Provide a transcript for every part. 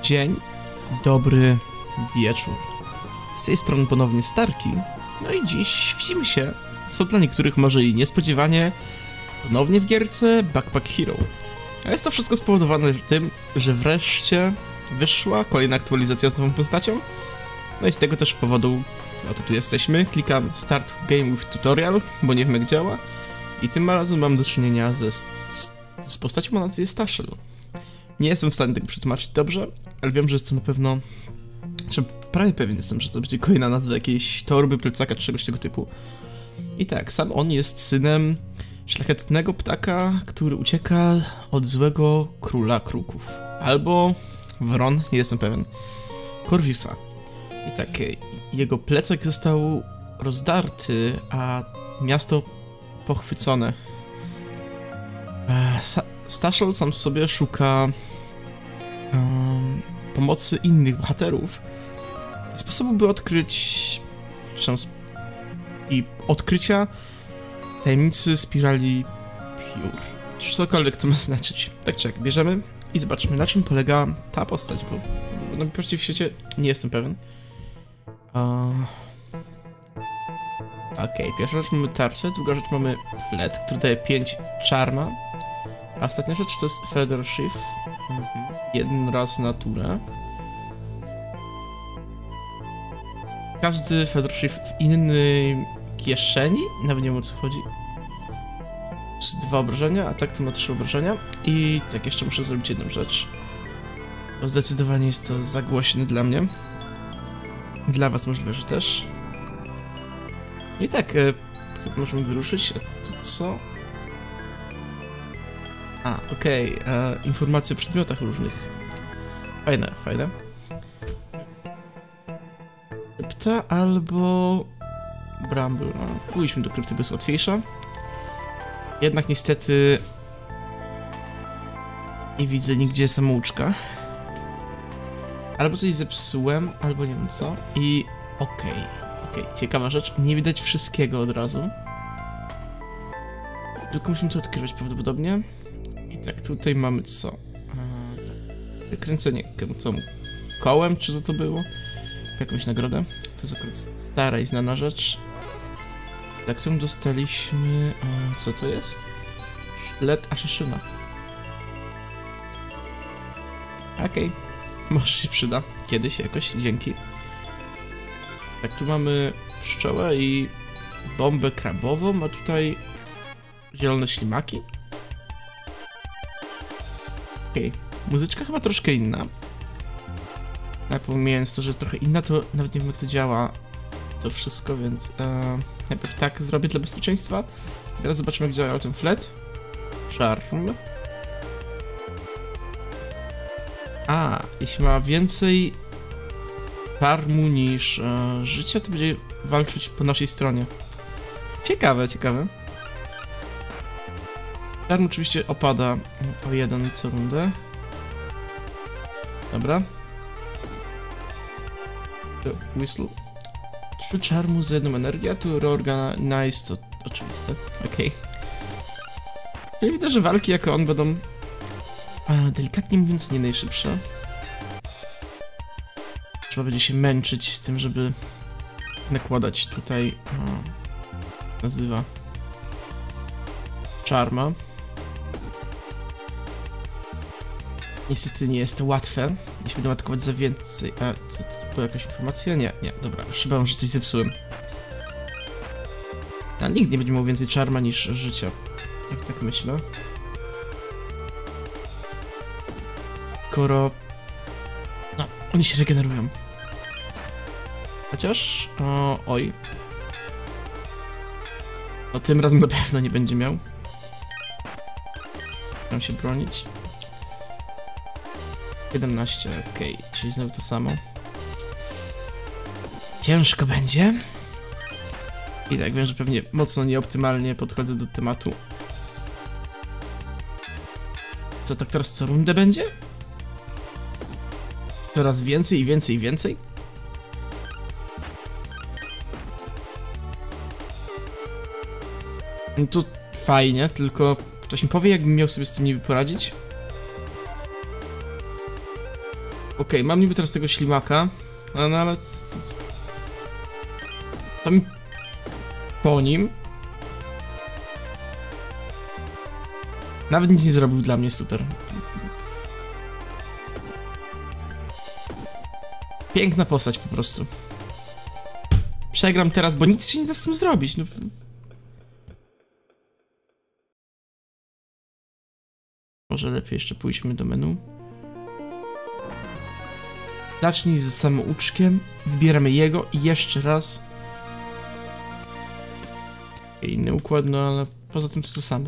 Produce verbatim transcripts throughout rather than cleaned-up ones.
Dzień dobry wieczór. Z tej strony ponownie Starki. No i dziś widzimy się, co dla niektórych może i niespodziewanie, ponownie w gierce Backpack Hero. A jest to wszystko spowodowane tym, że wreszcie wyszła kolejna aktualizacja z nową postacią. No i z tego też powodu, no to tu jesteśmy, klikam Start Game with Tutorial, bo nie wiem jak działa. I tym razem mam do czynienia ze, z, z postacią o nazwie Stashel. Nie jestem w stanie tego przetłumaczyć dobrze, ale wiem, że jest to na pewno... Że prawie pewien jestem, że to będzie kolejna nazwa jakiejś torby, plecaka czy czegoś tego typu. I tak, sam on jest synem szlachetnego ptaka, który ucieka od złego króla kruków. Albo wron, nie jestem pewien. Corvusa. I tak, jego plecak został rozdarty, a miasto pochwycone. Stashel sam sobie szuka um, pomocy innych bohaterów, sposobu by odkryć szans i odkrycia tajemnicy spirali piór, czy cokolwiek to ma znaczyć. Tak czy jak, bierzemy i zobaczmy, na czym polega ta postać, bo no najpierw w świecie nie jestem pewien. Uh, Okej, okay, pierwsza rzecz mamy tarczę, druga rzecz mamy flet, który daje pięć charma. A ostatnia rzecz to jest Feather Shift. Mhm. Jeden raz na turę. Każdy Feather Shift w innej kieszeni. Nawet nie wiem o co chodzi. Z dwa obrażenia, a tak to ma trzy obrażenia. I tak, jeszcze muszę zrobić jedną rzecz. Bo zdecydowanie jest to za głośne dla mnie. Dla was możliwe, że też. I tak, e, chyba możemy wyruszyć. A to co? A, okej, okay. Informacje o przedmiotach różnych. Fajne, fajne. Krypta albo... Bramble. No, pójdźmy do krypty, bo jest łatwiejsza. Jednak niestety... Nie widzę nigdzie samouczka. Albo coś zepsułem, albo nie wiem co. I... okej, okay. okej, okay. Ciekawa rzecz. Nie widać wszystkiego od razu. Tylko musimy to odkrywać prawdopodobnie. I tak, tutaj mamy co? A, tak. Wykręcenie co? Kołem, czy co to było? Jakąś nagrodę. To jest akurat stara i znana rzecz. Za którą dostaliśmy... O, co to jest? Sztylet Assassina. Okej. Okay. Może się przyda. Kiedyś jakoś. Dzięki. Tak, tu mamy pszczołę i bombę krabową, a tutaj zielone ślimaki. Okej, okay. Muzyczka chyba troszkę inna. Ja pomijając to, że jest trochę inna, to nawet nie wiem jak to działa to wszystko, więc e, najpierw tak zrobię dla bezpieczeństwa. I teraz zobaczymy jak działa ten flet. Charm. A, jeśli ma więcej charmu niż e, życia, to będzie walczyć po naszej stronie. Ciekawe, ciekawe. Charm oczywiście opada o jeden co rundę. Dobra. Whistle. Trzy charmu za jedną energię, a tu reorganize, to oczywiste. Okej. Okay. Czyli widzę, że walki jako on będą a, delikatnie mówiąc nie najszybsze. Trzeba będzie się męczyć z tym, żeby nakładać tutaj a, nazywa charma. Niestety nie jest to łatwe, jeśli będę atakować za więcej... A, co, to była jakaś informacja? Nie, nie, dobra, już chyba że coś zepsułem. A nikt nie będzie miał więcej charma niż życia, jak tak myślę. Skoro... No, oni się regenerują. Chociaż... O, oj. No tym razem na pewno nie będzie miał. Mam się bronić. siedemnaście, okej, okay. Czyli znowu to samo. Ciężko będzie. I tak wiem, że pewnie mocno nieoptymalnie podchodzę do tematu. Co, tak teraz co rundę będzie? Coraz więcej i więcej i więcej? No to fajnie, tylko ktoś mi powie, jakbym miał sobie z tym niby poradzić? okay, mam niby teraz tego ślimaka, no, no ale... Tam... Po nim... Nawet nic nie zrobił dla mnie, super. Piękna postać po prostu. Przegram teraz, bo nic się nie da z tym zrobić, no... Może lepiej jeszcze pójdźmy do menu. Zacznij z samouczkiem, wybieramy jego i jeszcze raz. Inny układ, no ale poza tym to to samo.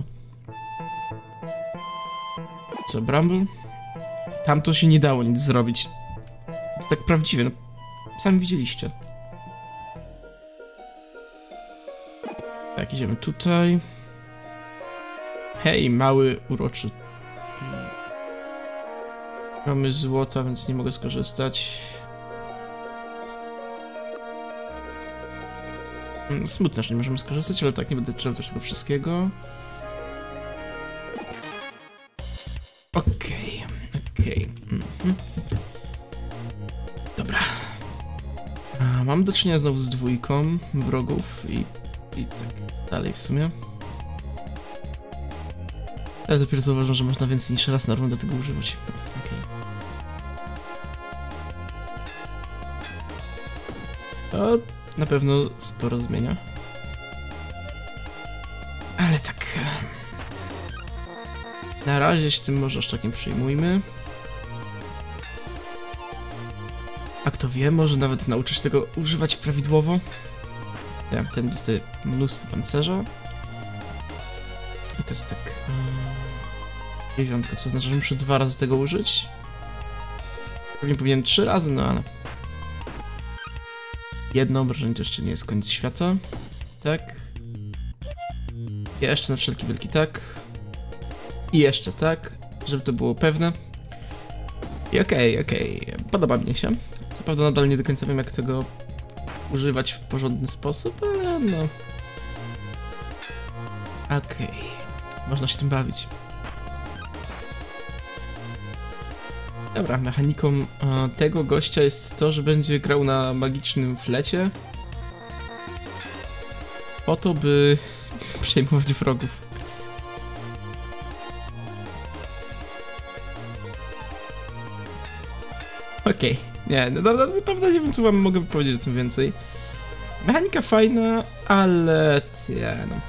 Co, Bramble? Tam to się nie dało nic zrobić. To tak prawdziwie, no. Sami widzieliście. Tak, idziemy tutaj. Hej, mały, uroczy. Mamy złota, więc nie mogę skorzystać. Smutne, że nie możemy skorzystać, ale tak, nie będę czytał też tego wszystkiego. Okej, okay, okej. Okay. Mm-hmm. Dobra. A, mam do czynienia znowu z dwójką wrogów i, i tak dalej w sumie. Teraz dopiero zauważam, że można więcej niż raz na rundę tego używać. Okay. To na pewno sporo zmienia. Ale tak... Na razie się tym może aż tak nie przejmujmy. A kto wie, może nawet nauczyć tego używać prawidłowo. Ja ten dostaje mnóstwo pancerza. I to jest tak... Dziewiątka, co znaczy, że muszę dwa razy tego użyć. Pewnie powinienem trzy razy, no ale... Jedno obrażenie to jeszcze nie jest koniec świata. Tak. Jeszcze na wszelki wielki tak. I jeszcze tak, żeby to było pewne. I okej, okay, okej, okay. Podoba mi się. Co prawda nadal nie do końca wiem, jak tego używać w porządny sposób, ale no... Okej, okay. Można się tym bawić. Dobra, mechaniką e, tego gościa jest to, że będzie grał na magicznym flecie. Po to, by przejmować wrogów. Okej, okay. Nie, no, no, naprawdę nie wiem, co wam mogę powiedzieć o tym więcej. Mechanika fajna, ale... Ja, no.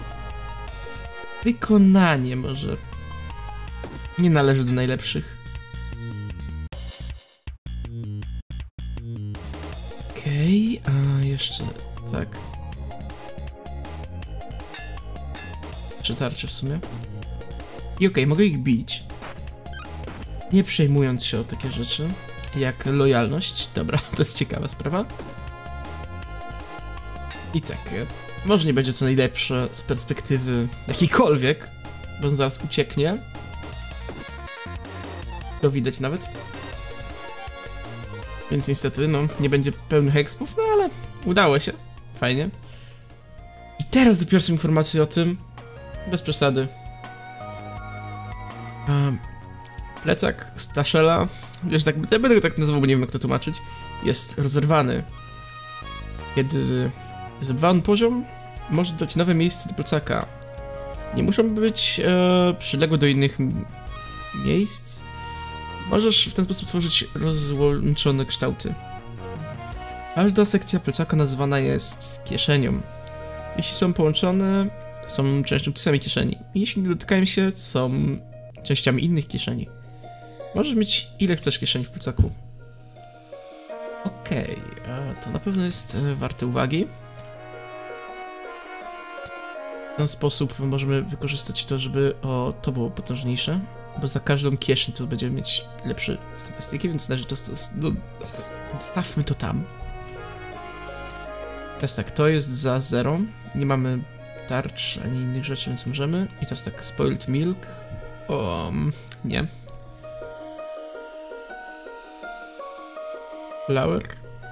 Wykonanie może... Nie należy do najlepszych. Okej, okay, a jeszcze... tak. Trzy tarcze w sumie. I okej, okay, mogę ich bić. Nie przejmując się o takie rzeczy. Jak lojalność. Dobra, to jest ciekawa sprawa. I tak, może nie będzie to najlepsze z perspektywy jakiejkolwiek, bo on zaraz ucieknie. To widać nawet. Więc niestety, no, nie będzie pełnych expów, no ale udało się. Fajnie. I teraz dopiero są informacje o tym, bez przesady. Um, plecak Staszela, wiesz, tak, ja będę go tak nazywał, bo nie wiem, jak to tłumaczyć, jest rozerwany. Kiedy zerwany poziom może dać nowe miejsce do plecaka. Nie muszą być e, przyległe do innych miejsc. Możesz w ten sposób tworzyć rozłączone kształty. Każda sekcja plecaka nazywana jest kieszenią. Jeśli są połączone, są częścią tej samej kieszeni. Jeśli nie dotykają się, są częściami innych kieszeni. Możesz mieć ile chcesz kieszeni w plecaku. Okej, okay, to na pewno jest warte uwagi. W ten sposób możemy wykorzystać to, żeby o, to było potężniejsze. Bo za każdą kieszeń to będziemy mieć lepsze statystyki, więc należy to... No, stawmy to tam. Teraz tak, to jest za zero. Nie mamy tarcz ani innych rzeczy, więc możemy. I teraz tak, spoiled milk. O, nie. Flower.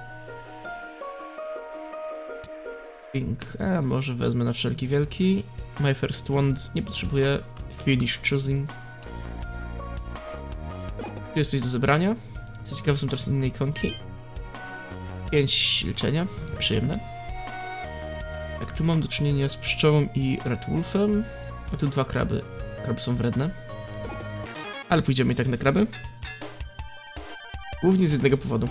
Pink. A, może wezmę na wszelki wielki. My first wand nie potrzebuję. Finish choosing. Tu jest coś do zebrania. Co ciekawe, są teraz inne ikonki. pięć leczenia, przyjemne. Tak, tu mam do czynienia z pszczołą i Red Wolfem. A tu dwa kraby. Kraby są wredne. Ale pójdziemy i tak na kraby. Głównie z jednego powodu.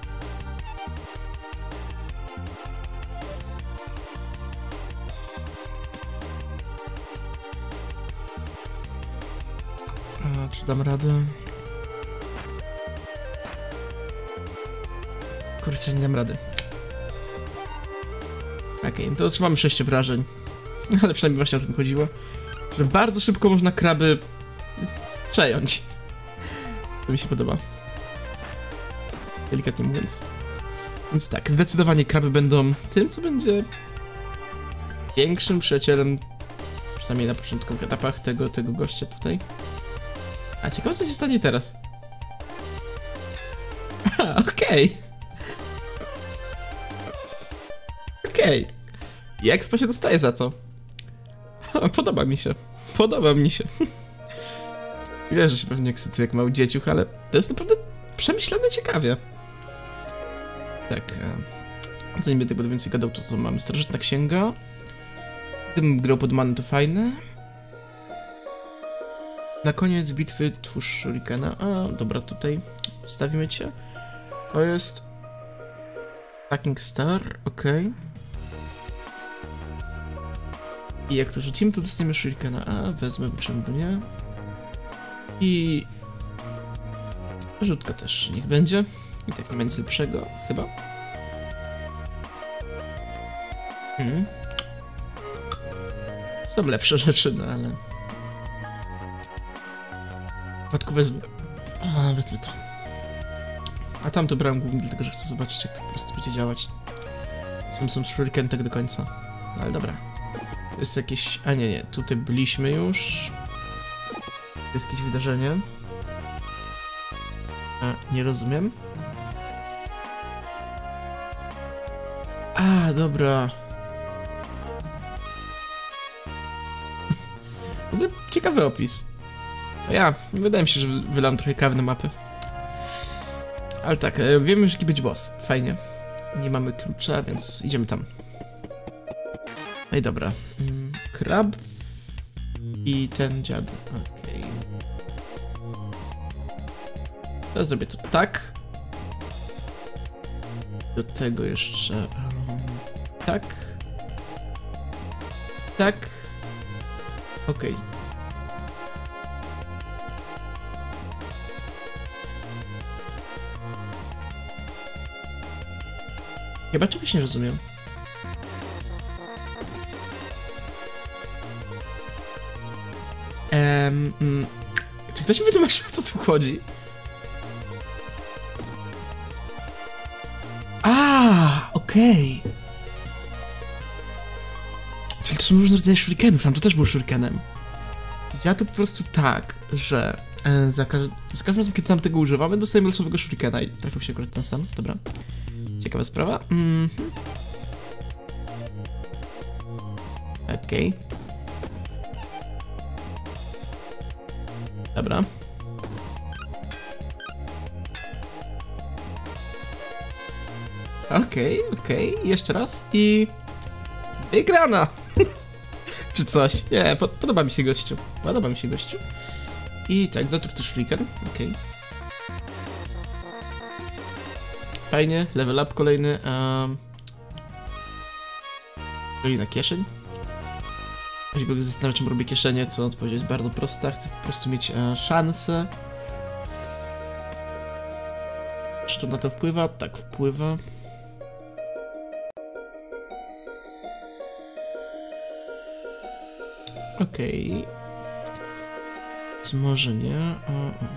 A, czy dam radę? Kurczę, nie dam rady. Okej, okay, to otrzymamy sześć obrażeń. Ale przynajmniej właśnie o tym chodziło. Że bardzo szybko można kraby przejąć. To mi się podoba. Delikatnie mówiąc. Więc tak, zdecydowanie kraby będą tym, co będzie większym przyjacielem, przynajmniej na początkowych etapach tego, tego gościa tutaj. A ciekawe, co się stanie teraz. Aha, okej. Okej. Okay. I expa się dostaje za to. Podoba mi się. Podoba mi się. Wiem, że się pewnie ekscytuje jak mały dzieciuch, ale to jest naprawdę przemyślane ciekawie. Tak. E, zanim będę będę więcej gadał, to co mamy? Starożytna księga. Gdybym grał pod manę, to fajne. Na koniec bitwy twórz shurikena. A, dobra, tutaj stawimy cię. To jest... Fucking Star, okej. Okay. I jak to rzucimy, to dostaniemy shurikena. A, wezmę, czemu by nie. I... Rzutka też niech będzie. I tak nie będzie lepszego, chyba. Hmm. Są lepsze rzeczy, no ale... W przypadku wezmę... A, wezmę to. A tam to brałem głównie dlatego, że chcę zobaczyć, jak to po prostu będzie działać. Tam są shuriken tak do końca. No ale dobra. To jest jakieś... A nie, nie. Tutaj byliśmy już. To jest jakieś wydarzenie. A, nie rozumiem. A, dobra. W ogóle ciekawy opis. To ja. Wydaje mi się, że wylałem trochę kawy na mapy. Ale tak, wiemy już jaki będzie boss. Fajnie. Nie mamy klucza, więc idziemy tam. No i dobra. Krab. I ten dziad. Okej. Okay. To zrobię to tak. Do tego jeszcze... Um, tak. Tak. Okej. Okay. Chyba czegoś nie rozumiem. Um, mm, czy ktoś mi wytłumaczył, o co tu chodzi? A, okej. Okay. Czyli to są różne rodzaje shurikenów, tam to też był shurikenem. Ja to po prostu tak, że e, za, każ za każdym razem, kiedy tam tego używamy, dostajemy losowego shurikena i trafił się akurat ten sam, dobra. Ciekawa sprawa. Mm -hmm. Okej. Okay. Dobra. Okej, okay, okej. Okay. Jeszcze raz i... Wygrana! Czy coś. Nie, pod podoba mi się gościu. Podoba mi się gościu. I tak, zatruty shuriken. Okej. Okay. Fajnie, level up kolejny. Um... Kolejna kieszeń. Jeśli go zastanawiam, czym robię kieszenie, to odpowiedź jest bardzo prosta. Chcę po prostu mieć e, szansę. Czy to na to wpływa? Tak, wpływa. Okej. Okay. Co może nie? O, o.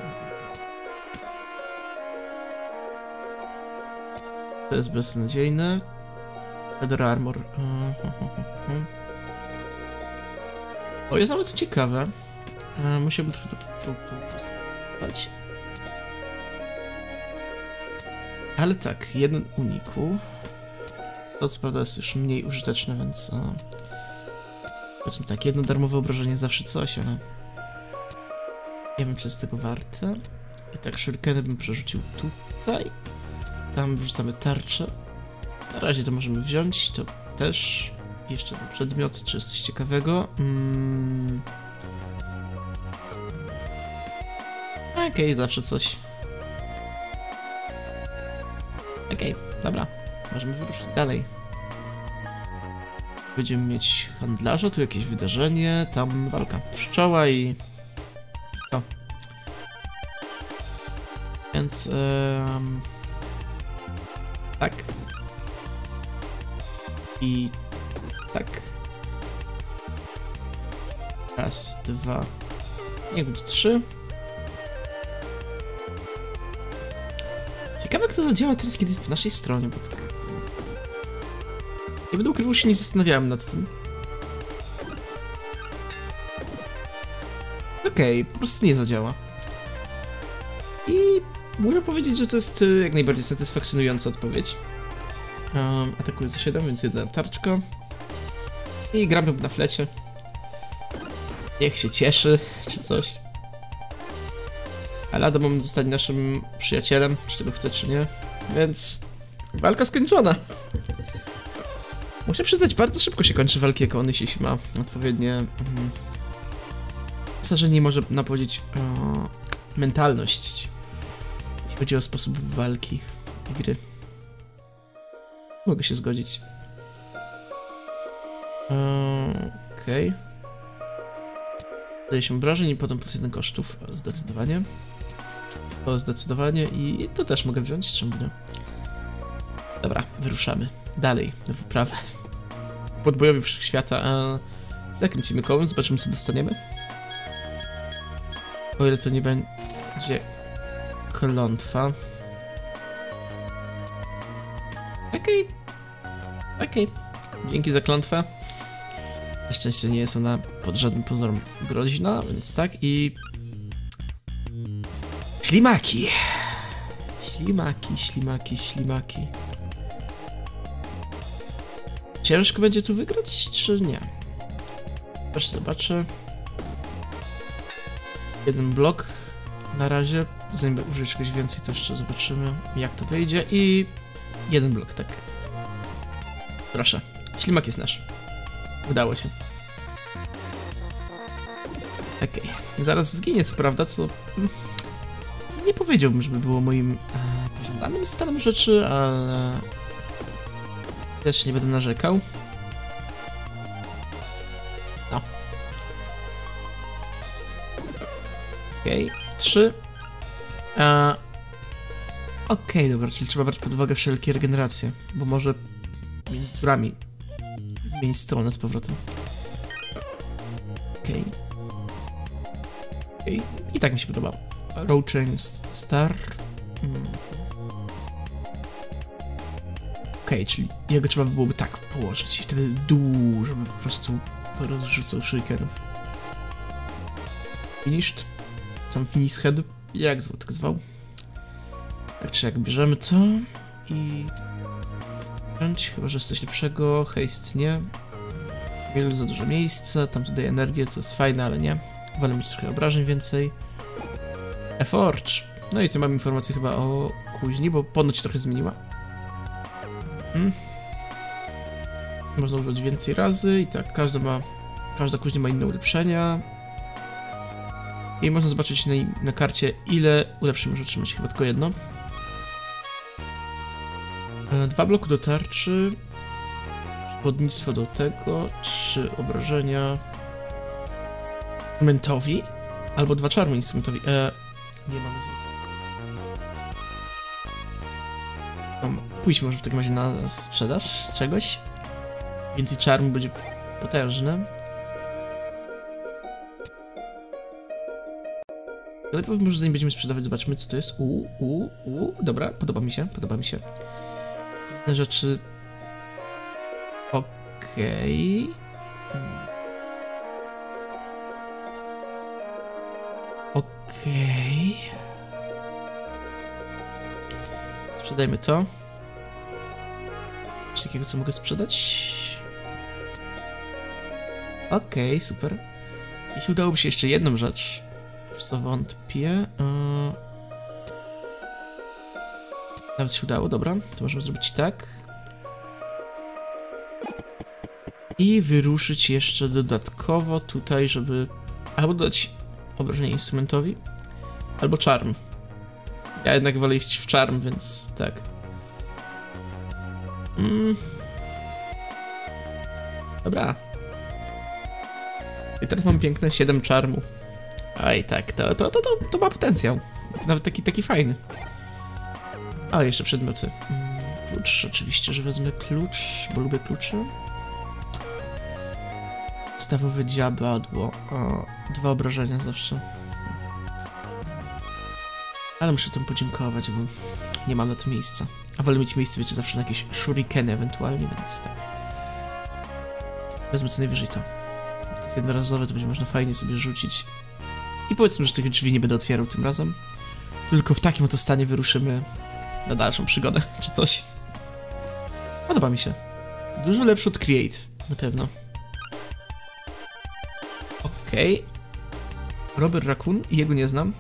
To jest beznadziejne. Feather Armor. Uh-huh. O, jest nawet ciekawe. Uh, musiałbym trochę to posłuchać. Ale tak, jeden uniku. To co prawda jest już mniej użyteczne, więc... Uh, powiedzmy tak, jedno darmowe obrażenie zawsze coś, ale... Nie wiem, czy jest tego warte. I tak shurikenem bym przerzucił tutaj. Tam wrzucamy tarczę. Na razie to możemy wziąć, to też. Jeszcze ten przedmiot, czy jest coś ciekawego. Mm. Okej, okay, zawsze coś. Okej, okay, dobra. Możemy wyruszyć dalej. Będziemy mieć handlarza, tu jakieś wydarzenie, tam walka pszczoła i... to. Więc... Um... tak. I... tak. Raz, dwa... niech będzie trzy. Ciekawe, kto zadziała teraz, kiedy jest po naszej stronie, bo tak... nie będę ukrywał, się nie zastanawiałem nad tym. Okej, okay, po prostu nie zadziała. I muszę powiedzieć, że to jest jak najbardziej satysfakcjonująca odpowiedź. Um, atakuję za siedem, więc jedna tarczka. I gramy na flecie. Niech się cieszy, czy coś. Ale Lada moment zostanie naszym przyjacielem, czy tego chce, czy nie. Więc walka skończona. Muszę przyznać, bardzo szybko się kończy walki, jak on, jeśli się ma odpowiednie... Mm, nie może nam powiedzieć o, mentalność, jeśli chodzi o sposób walki i gry. Mogę się zgodzić. Okej. Okay. Daje się obrażeń i potem plus jeden kosztów. Zdecydowanie. To zdecydowanie i to też mogę wziąć, czemu nie? Dobra, wyruszamy. Dalej, na wyprawę. Podbojowy wszechświata, a zakręcimy kołem, zobaczymy, co dostaniemy. O ile to nie będzie klątwa. Okej. Okay. Okej. Okay. Dzięki za klątwę. Na szczęście nie jest ona pod żadnym pozorem groźna, więc tak i... ślimaki. Ślimaki, ślimaki, ślimaki. Ciężko będzie tu wygrać, czy nie? Też zobaczę. Jeden blok na razie. Zanim użyję czegoś więcej, to jeszcze zobaczymy, jak to wyjdzie. I jeden blok, tak. Proszę. Ślimak jest nasz. Udało się. Okej. Okay. Zaraz zginie, co prawda, co... nie powiedziałbym, żeby było moim e, pożądanym stanem rzeczy, ale... też nie będę narzekał. No. Okej, okay. Trzy. E... Okej, okay, dobra, czyli trzeba brać pod uwagę wszelkie regeneracje, bo może między turami zmienić stronę z powrotem. Okej. Okay. Okay. I tak mi się podoba. Row Chain Star. Hmm. Okej, okay, czyli jego trzeba byłoby tak położyć i wtedy dół, żeby po prostu rozrzucał shurikenów. Finished. Tam finish head. Jak zwał, tak zwał. Tak czy jak bierzemy to i... wziąć, chyba że jest coś lepszego. Haste nie. Wielu za dużo miejsca, tam tu daje energię, co jest fajne, ale nie. Wolę mieć trochę obrażeń więcej. Eforge. No i tu mam informację chyba o kuźni, bo ponoć się trochę zmieniła. Hmm. Można użyć więcej razy i tak, każda ma... każda kuźnia ma inne ulepszenia. I można zobaczyć na, na karcie, ile ulepszeń może otrzymać, chyba tylko jedno. E, dwa bloku do tarczy. Przewodnictwo do tego. Trzy obrażenia. Instrumentowi. Albo dwa czarmy instrumentowi. E, nie mamy złota. Um, pójdźmy może w takim razie na sprzedaż czegoś. Więcej czarmu będzie potężne. Ale powiem, może zanim będziemy sprzedawać, zobaczmy, co to jest. Uuu, uuu, uuu, dobra, podoba mi się, podoba mi się. Inne rzeczy... Okej... Okay. Hmm. Okej... Okay. Sprzedajmy to. Coś takiego, co mogę sprzedać? Okej, okay, super. Jeśli udałoby się jeszcze jedną rzecz, w co wątpię... Yy... Nawet się udało, dobra. To możemy zrobić tak. I wyruszyć jeszcze dodatkowo tutaj, żeby albo dodać obrażenie instrumentowi, albo charm. Ja jednak wolę iść w charm, więc tak. Mm. Dobra. I teraz mam piękne siedem charmu. Oj, tak, to, to, to, to, to ma potencjał. To nawet taki, taki fajny. A, jeszcze przedmioty. Mm, klucz, oczywiście, że wezmę klucz, bo lubię klucze. Podstawowe dziabadło. O, dwa obrażenia zawsze. Ale muszę tym podziękować, bo nie mam na to miejsca. A wolę mieć miejsce, wiecie, zawsze na jakieś shurikeny ewentualnie, więc tak. Wezmę co najwyżej to. To jest jednorazowe, to będzie można fajnie sobie rzucić. I powiedzmy, że tych drzwi nie będę otwierał tym razem. Tylko w takim oto stanie wyruszymy na dalszą przygodę, czy coś. Podoba mi się. Dużo lepszy od Create, na pewno. Okej. Okay. Robert Raccoon, i jego nie znam.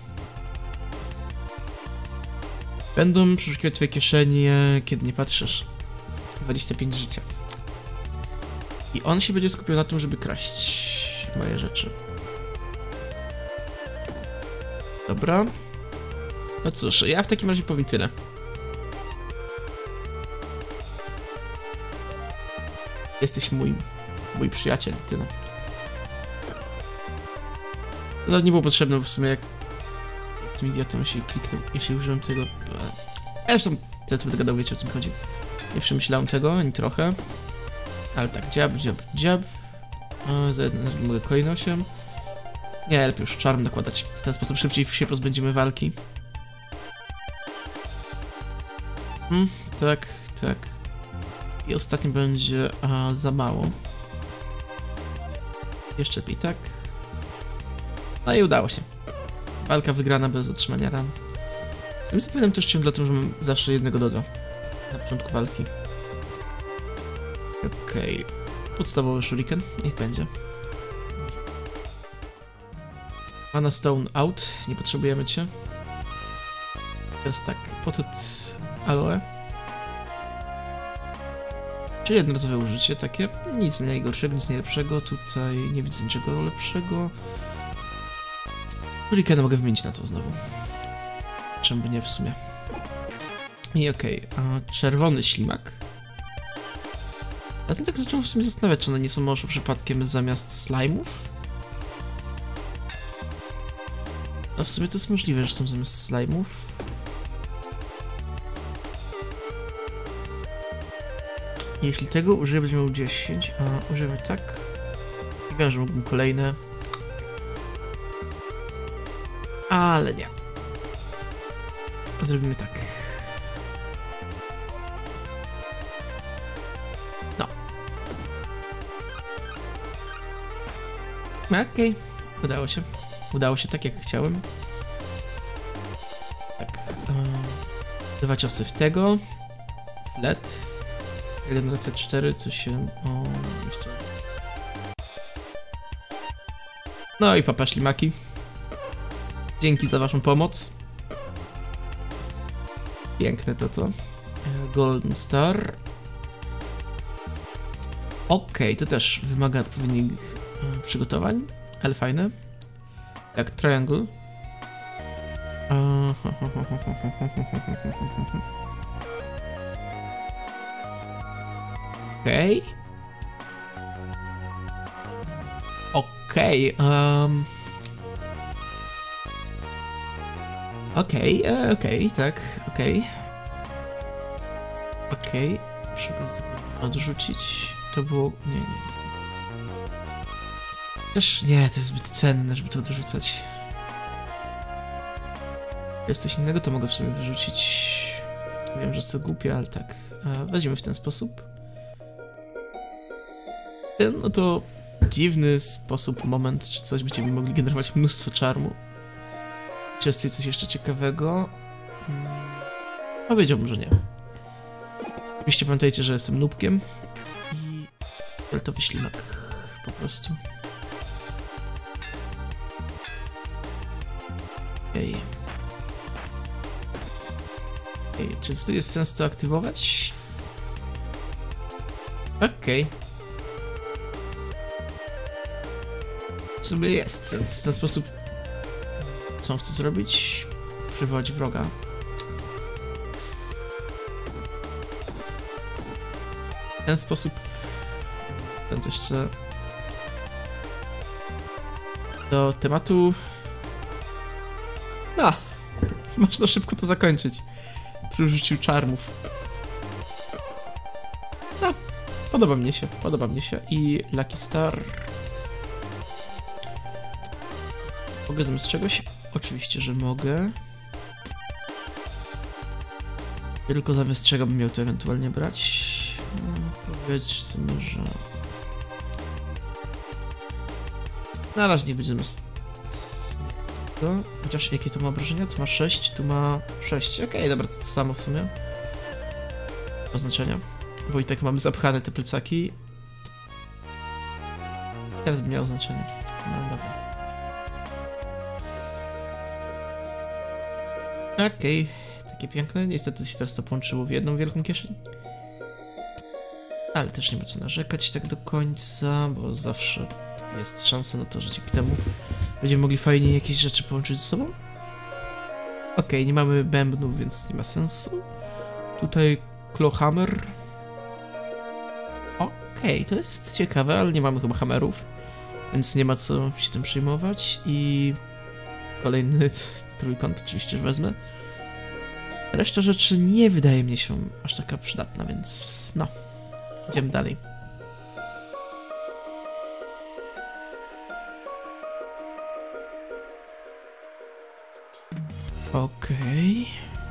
Będą przeszukiwać twoje kieszenie, kiedy nie patrzysz. dwadzieścia pięć życia. I on się będzie skupiał na tym, żeby kraść moje rzeczy. Dobra. No cóż, ja w takim razie powiem tyle. Jesteś mój, mój przyjaciel, tyle. To nie było potrzebne, bo w sumie jak jestem idiotą, jeśli kliknę, jeśli użyłem tego... Zresztą, teraz będę gadał, wiecie o co mi chodzi. Nie przemyślałem tego, ani trochę. Ale tak, dziab, dziab, dziab. O, za jeden mogę coin osiem. Nie, lepiej już charm nakładać. W ten sposób szybciej się pozbędziemy walki. Hmm, tak, tak. I ostatni będzie a, za mało. Jeszcze lepiej tak. No i udało się. Walka wygrana bez otrzymania ran. Sam zapominam też ciągle o tym, że mam zawsze jednego dodo na początku walki. Okej. Okay. Podstawowy shuriken, niech będzie. Mana Stone out, nie potrzebujemy cię. Teraz tak, potet aloe. Czyli jednorazowe użycie takie, nic najgorszego, nic najlepszego, tutaj nie widzę niczego lepszego. Shurikena mogę wymienić na to znowu. Czemu by nie w sumie. I okej, okay. Czerwony ślimak. Ja bym tak zaczął w sumie zastanawiać, czy one nie są może przypadkiem zamiast slime'ów? No w sumie to jest możliwe, że są zamiast slime'ów. Jeśli tego użyję, będzie miał dziesięć, a użyjemy tak. I wiem, że mógłbym kolejne. Ale nie. Zrobimy tak. No. Okej. Okay. Udało się. Udało się tak, jak chciałem. Tak. Um, dwa ciosy w tego. Flet. Regeneracja cztery, coś się... O, jeszcze... No i papa ślimaki. Dzięki za waszą pomoc. Piękne to co. Golden Star. Okej, okay, to też wymaga odpowiednich e, przygotowań, ale fajne. Jak Triangle. Okej. Okej. Um... Okej, okay, okej, okay, tak, okej. Okay. Okej. Okay. Trzeba odrzucić. To było... Nie, nie, nie. Też nie, to jest zbyt cenne, żeby to odrzucać. Jest coś innego, to mogę w sumie wyrzucić. Wiem, że jest to głupie, ale tak. Weźmiemy w ten sposób. No to dziwny sposób, moment, czy coś będziemy mogli generować mnóstwo czarmu. Czy jest coś jeszcze ciekawego? Hmm. Powiedziałbym, że nie. Oczywiście pamiętajcie, że jestem nubkiem. I fioletowy ślimak po prostu. Okej. Ej, czy tutaj jest sens to aktywować? Okej. Okay. W sumie jest sens. W ten sposób... Co on chce zrobić? Przywołać wroga. W ten sposób... Ten coś chce... Do tematu... No! Można szybko to zakończyć. Przy użyciu czarmów. No! Podoba mnie się, podoba mnie się. I Lucky Star... Mogę zamiast czegoś? Oczywiście, że mogę. Tylko zamiast czego bym miał to ewentualnie brać? No, powiedzmy, że... Na razie nie będzie zamiast... Chociaż jakie to ma obrażenia? Tu ma sześć, tu ma sześć. Okej, okay, dobra, to to samo w sumie. Oznaczenia. Bo i tak mamy zapchane te plecaki. Teraz by miało znaczenie. No dobra. Okej, okay. Takie piękne. Niestety się teraz to połączyło w jedną wielką kieszeń. Ale też nie ma co narzekać tak do końca, bo zawsze jest szansa na to, że dzięki temu będziemy mogli fajnie jakieś rzeczy połączyć ze sobą. Okej, okay, nie mamy bębnów, więc nie ma sensu. Tutaj Clawhammer. Okej, okay, to jest ciekawe, ale nie mamy chyba hammerów, więc nie ma co się tym przejmować. I kolejny trójkąt oczywiście wezmę. Reszta rzeczy nie wydaje mi się aż taka przydatna, więc no, idziemy dalej. Okej.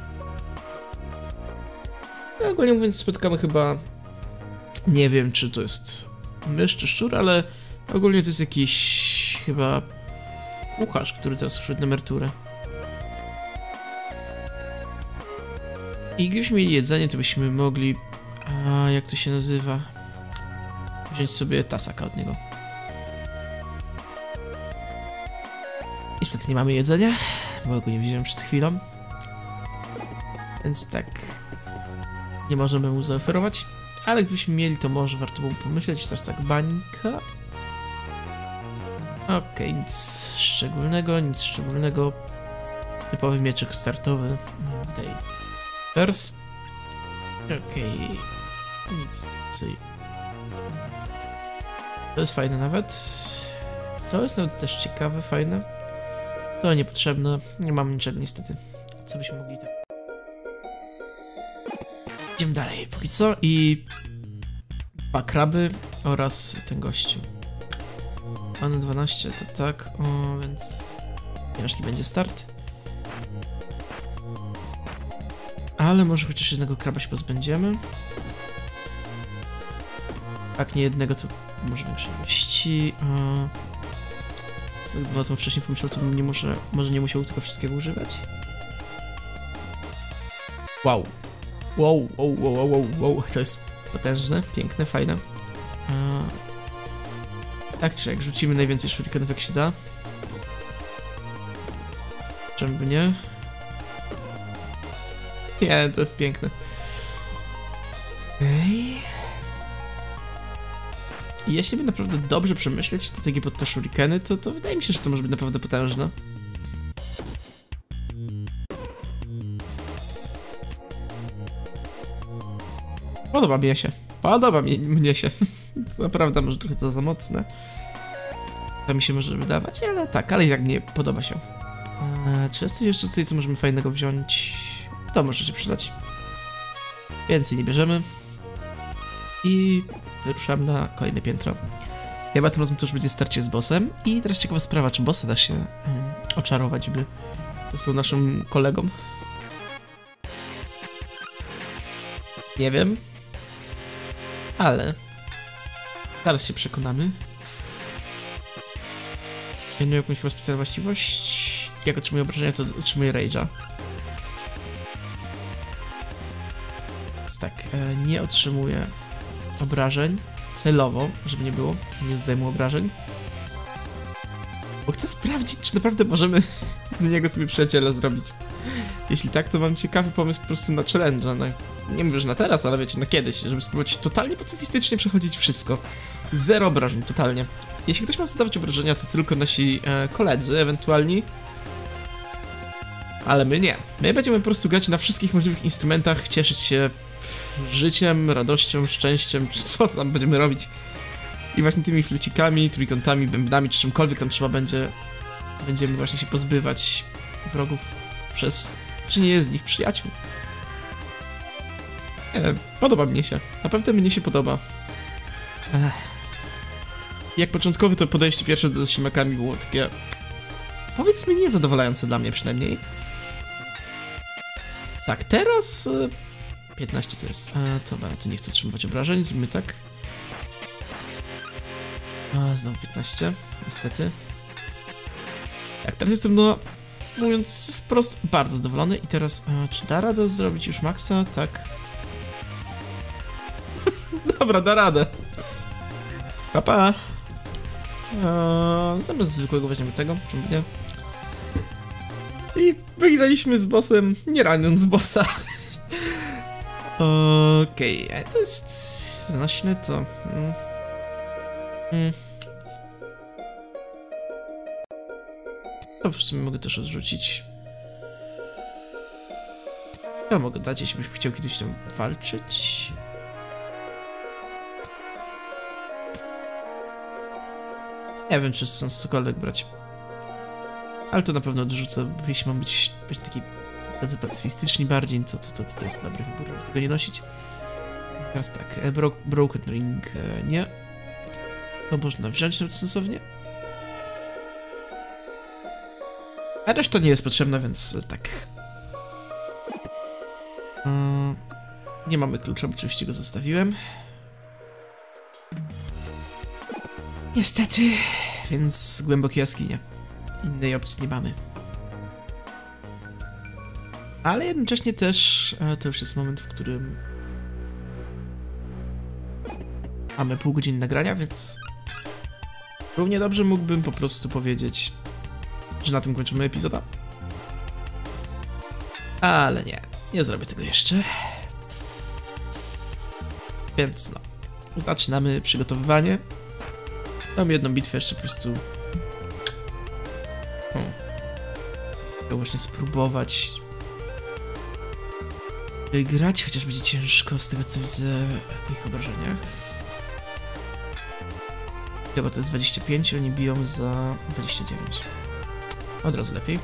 Okay. Ogólnie mówiąc, spotykamy chyba... Nie wiem, czy to jest mysz czy szczur, ale ogólnie to jest jakiś chyba kucharz, który teraz wszedł na emeryturę. I gdybyśmy mieli jedzenie, to byśmy mogli... A jak to się nazywa? Wziąć sobie tasaka od niego. Niestety nie mamy jedzenia, bo go nie wziąłem przed chwilą. Więc tak... Nie możemy mu zaoferować. Ale gdybyśmy mieli, to może warto było pomyśleć. Teraz tak, bańka. Okej, okay, nic szczególnego, nic szczególnego. Typowy mieczek startowy. Tutaj. First. Okej. Okay. Nic więcej. To jest fajne nawet. To jest nawet też ciekawe, fajne. To niepotrzebne. Nie mam niczego niestety. Co byśmy mogli tak. Idziemy dalej, póki co. I... Dwa kraby oraz ten gościu. Mamy dwanaście, to tak, o, więc... Ciężki będzie start. Ale może chociaż jednego kraba się pozbędziemy. Tak, nie jednego, to może większej ilości. Gdybym o tym wcześniej pomyślał, to bym nie może, może nie musiał tylko wszystkiego używać. Wow. Wow, wow, wow, wow, wow, to jest potężne, piękne, fajne. Eee, tak czy jak rzucimy najwięcej shurikenów jak się da. Czemu by nie? Nie, to jest piękne. Okej. I jeśli by naprawdę dobrze przemyśleć strategię pod te shurikeny, to, to wydaje mi się, że to może być naprawdę potężne. Podoba mi się. Podoba mi, mnie się. Co prawda może trochę to za mocne. To mi się może wydawać, ale tak, ale jak mnie podoba się. Eee, czy jest coś jeszcze tutaj, co możemy fajnego wziąć? To może się przydać. Więcej nie bierzemy. I wyruszamy na kolejne piętro. Chyba tym razem to już będzie starcie z bossem. I teraz ciekawa sprawa, czy bossa da się um, oczarować, by został naszym kolegą. Nie wiem. Ale zaraz się przekonamy. Ja nie mam jakąś chyba specjalną właściwość. Jak otrzymuję obrażenia, to otrzymuję rage'a. Więc tak, e, nie otrzymuję obrażeń celowo, żeby nie było. Nie zdejmę obrażeń. Bo chcę sprawdzić, czy naprawdę możemy z niego sobie przyjaciela zrobić. Jeśli tak, to mam ciekawy pomysł po prostu na challenge, na, nie mówię, że na teraz, ale wiecie, na kiedyś, żeby spróbować totalnie pacyfistycznie przechodzić wszystko. Zero obrażeń, totalnie. Jeśli ktoś ma zadawać obrażenia, to tylko nasi e, koledzy, ewentualni. Ale my nie. My będziemy po prostu grać na wszystkich możliwych instrumentach, cieszyć się życiem, radością, szczęściem, czy co tam będziemy robić. I właśnie tymi flecikami, trójkątami, bębnami, czy czymkolwiek tam trzeba będzie, będziemy właśnie się pozbywać wrogów przez czynienie z nich przyjaciół. Nie, podoba mnie się. Naprawdę mnie się podoba. Ech. Jak początkowe to podejście pierwsze do ślimakami było takie, powiedzmy, niezadowalające dla mnie przynajmniej. Tak, teraz... piętnaście to jest... E, dobra, to nie chcę otrzymywać obrażeń, zróbmy tak. A, znowu piętnaście, niestety. Tak, teraz jestem, no... mówiąc wprost, bardzo zadowolony. I teraz, e, czy da radę zrobić już maksa? Tak. Dobra, da radę. Pa, pa. Eee, zamiast zwykłego weźmiemy tego, czemu nie? I wygraliśmy z bossem, nie raniąc bossa. Okej, okay. To jest znośne to... Mm. Mm. To w sumie mogę też odrzucić. Ja mogę dać, jeśli byś chciał kiedyś tam walczyć. Nie wiem, czy jest sens cokolwiek brać. Ale to na pewno odrzucę, jeśli mam być, być taki tacy pacyfistyczni bardziej, to, to, to, to jest dobry wybór, żeby tego nie nosić. Teraz tak, bro, Broken Ring, nie. No można wziąć nawet sensownie. A reszta nie jest potrzebna, więc tak. Yy, nie mamy klucza, bo oczywiście go zostawiłem. Niestety, więc głębokie jaskinie. Innej opcji nie mamy. Ale jednocześnie też to już jest moment, w którym mamy pół godziny nagrania, więc równie dobrze mógłbym po prostu powiedzieć, że na tym kończymy epizoda. Ale nie, nie zrobię tego jeszcze. Więc no, zaczynamy przygotowywanie. Mam jedną bitwę jeszcze po prostu. Hmm. Chcę właśnie spróbować wygrać, chociaż będzie ciężko z tego, co widzę w ich obrażeniach. Chyba to jest dwadzieścia pięć, oni biją za dwadzieścia dziewięć. Od razu lepiej.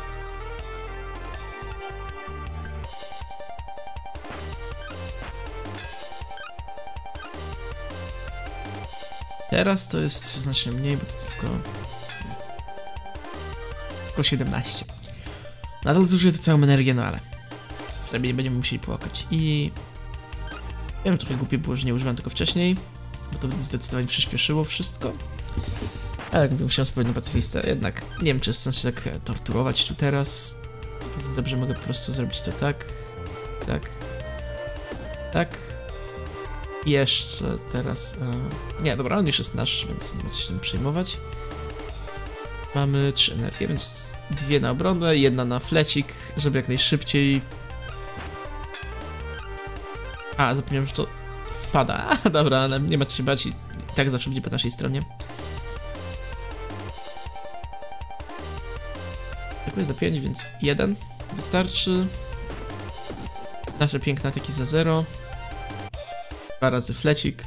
Teraz to jest znacznie mniej, bo to tylko... tylko siedemnaście. Nadal zużyję to całą energię, no ale... przynajmniej nie będziemy musieli płakać. I... wiem, trochę głupie było, że nie używałem tego wcześniej, bo to by zdecydowanie przyspieszyło wszystko. Ale jak mówię, musiałem spróbować na pacyfistę, jednak nie wiem, czy jest sens się tak torturować tu teraz. Dobrze, mogę po prostu zrobić to tak, tak, tak. I jeszcze teraz... E... nie, dobra, on już jest nasz, więc nie ma co się tym przejmować. Mamy trzy energie, więc dwie na obronę, jedna na flecik, żeby jak najszybciej... a, zapomniałem, że to spada. A, dobra, ale nie ma co się bać i tak zawsze będzie po naszej stronie. Dziękuję za pięć, więc jeden wystarczy. Nasze piękne ataki za zero. Dwa razy flecik.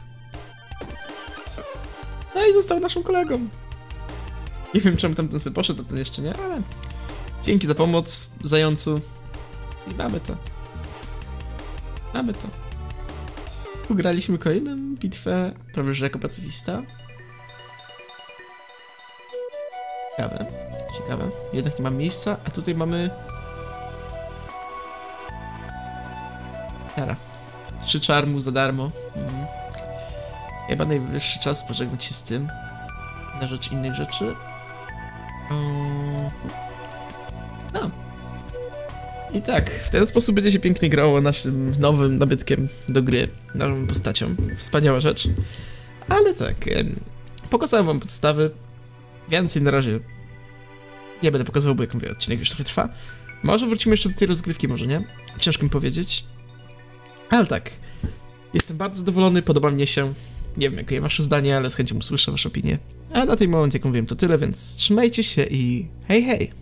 No i został naszym kolegą. Nie wiem, czemu tamten sobie poszedł, a ten jeszcze nie, ale... dzięki za pomoc, zającu. I mamy to. Mamy to. Ugraliśmy kolejną bitwę, prawie że jako pacyfista. Ciekawe, ciekawe. Jednak nie ma miejsca, a tutaj mamy... Tara. Trzy czarmu za darmo. Mhm. Chyba najwyższy czas pożegnać się z tym. Na rzecz innych rzeczy. No. I tak, w ten sposób będzie się pięknie grało naszym nowym nabytkiem do gry, nową postacią. Wspaniała rzecz. Ale tak, pokazałem wam podstawy. Więcej na razie nie będę pokazywał, bo jak mówię, odcinek już trochę trwa. Może wrócimy jeszcze do tej rozgrywki, może nie? Ciężko mi powiedzieć. Ale tak, jestem bardzo zadowolony, podoba mnie się. Nie wiem, jakie wasze zdanie, ale z chęcią usłyszę wasze opinie. A na tej momencie, jak mówiłem, to tyle, więc trzymajcie się i hej, hej!